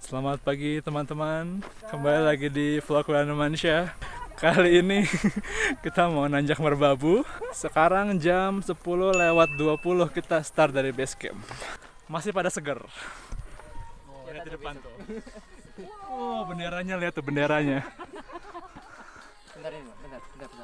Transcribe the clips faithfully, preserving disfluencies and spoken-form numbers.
Selamat pagi teman-teman, kembali lagi di vlog Random Manusia. Kali ini kita mau nanjak Merbabu. Sekarang jam sepuluh lewat dua puluh kita start dari base camp. Masih pada seger. Oh, lihat di depan tuh. Oh, benderanya, lihat tuh benderanya. Bentar ini, bentar, bentar, bentar.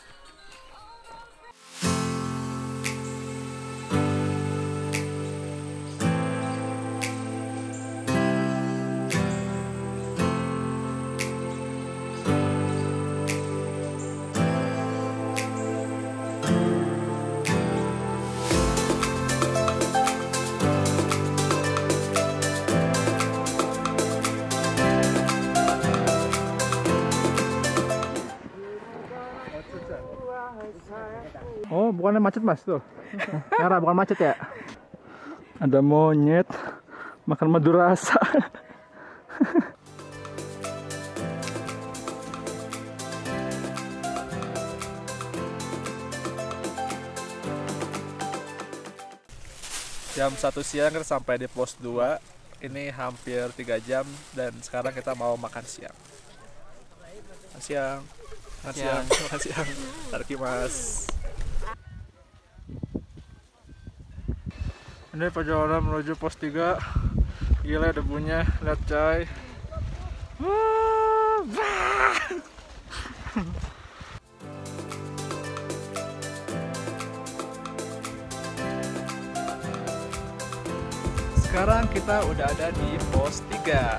Oh, bukannya macet mas tuh. Merah, bukan macet ya. Ada monyet makan madu rasa. Jam satu siang kita sampai di pos dua. Ini hampir tiga jam dan sekarang kita mau makan siang. Makan siang. Makan siang. Makan siang. Tarki mas. Ini perjalanan menuju pos tiga. Gila debunya, lihat coy. Sekarang kita udah ada di pos tiga.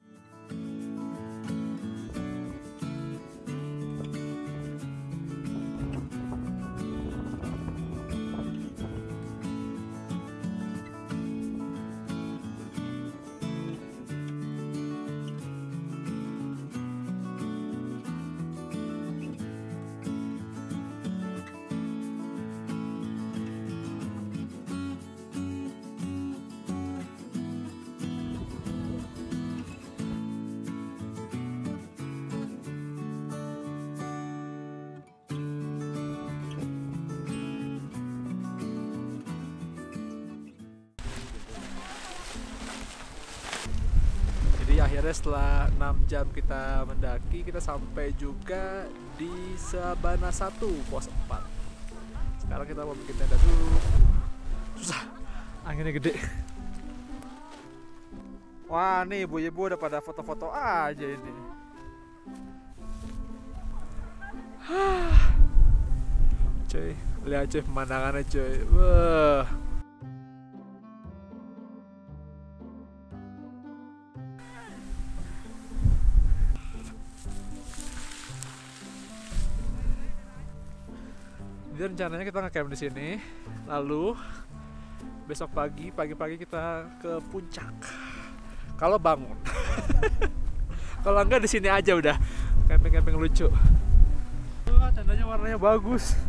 Akhirnya setelah enam jam kita mendaki, kita sampai juga di Sabana satu pos empat. Sekarang kita mau bikin tenda dulu. Susah, anginnya gede. Wah, nih ibu-ibu udah pada foto-foto aja ini. Cuy, lihat cuy pemandangannya cuy. Wah. Jadi rencananya kita nge-camp di sini, lalu besok pagi, pagi-pagi kita ke puncak. Kalau bangun, kalau enggak di sini aja udah camping-camping lucu. Wah, tendanya warnanya bagus.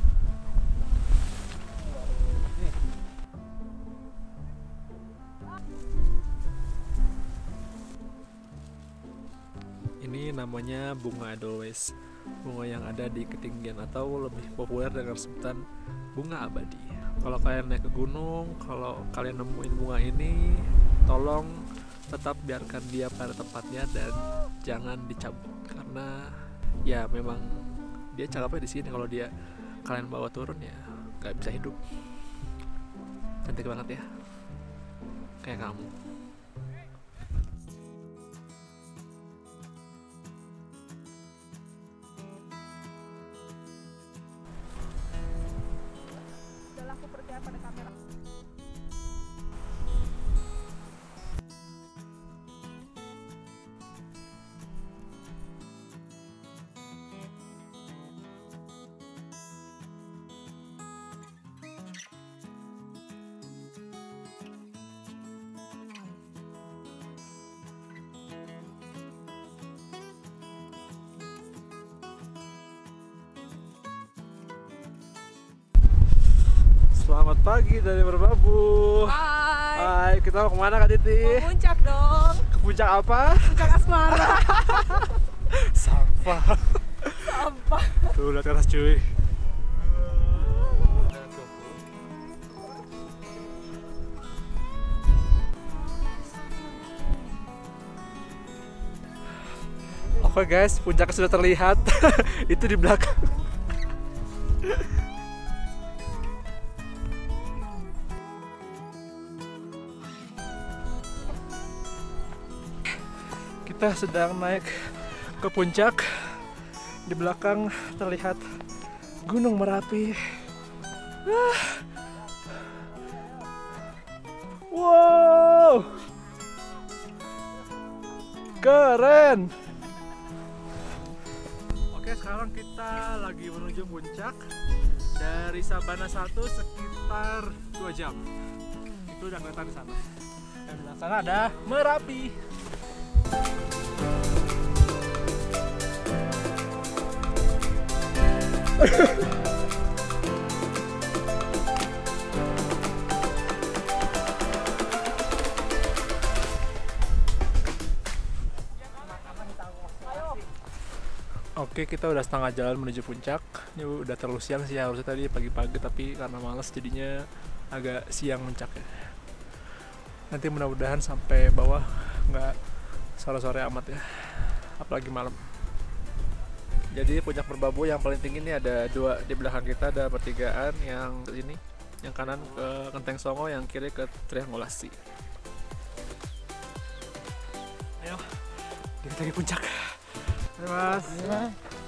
Ini namanya bunga Edelweiss. Bunga yang ada di ketinggian atau lebih populer dengan sebutan bunga abadi. Kalau kalian naik ke gunung, kalau kalian nemuin bunga ini, tolong tetap biarkan dia pada tempatnya dan jangan dicabut karena ya memang dia cakepnya di sini. Kalau dia kalian bawa turun ya nggak bisa hidup. Cantik banget ya, kayak kamu. Pada kamera. Selamat pagi dari Merbabu. Hai. Hai, kita mau kemana Kak Titi? Mau puncak dong. Ke puncak apa? Puncak asmara. Sampah. Sampah. Tuh lihat ke atas cuy. Oke guys, puncaknya sudah terlihat. Itu di belakang. Kita sedang naik ke puncak. Di belakang terlihat Gunung Merapi. Ah. Wow, keren. Oke, sekarang kita lagi menuju puncak. Dari Sabana satu sekitar dua jam. Itu udah kelihatan di sana. Dan di sana ada Merapi. Oke, kita udah setengah jalan menuju puncak. Ini udah terlalu siang sih, harusnya tadi pagi-pagi, tapi karena males jadinya agak siang puncaknya. Nanti mudah-mudahan sampai bawah nggak sore-sore amat ya, apalagi malam. Jadi puncak Merbabu yang paling tinggi ini ada dua, di belakang kita ada pertigaan, yang ke sini, yang kanan ke Genteng Songo, yang kiri ke Triangulasi. Ayo, kita lagi puncak. Ayo Mas. Ya.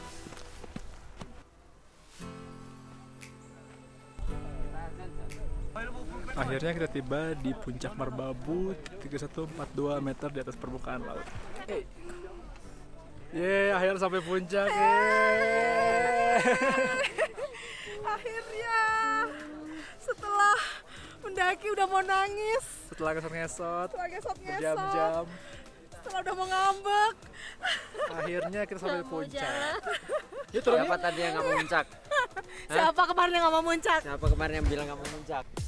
Akhirnya kita tiba di puncak Merbabu, tiga ribu seratus empat puluh dua meter di atas permukaan laut. Hey. Yeay, akhirnya sampai puncak. Yeay. Akhirnya setelah mendaki udah mau nangis. Setelah ngesot-ngesot, Setelah ngesot-ngesot. berjam-jam. Setelah udah mau ngambek. Akhirnya kita sampai puncak. Yuk turun. Siapa tadi yang nggak mau muncak? Siapa kemarin yang nggak mau muncak? Siapa kemarin yang bilang nggak mau muncak?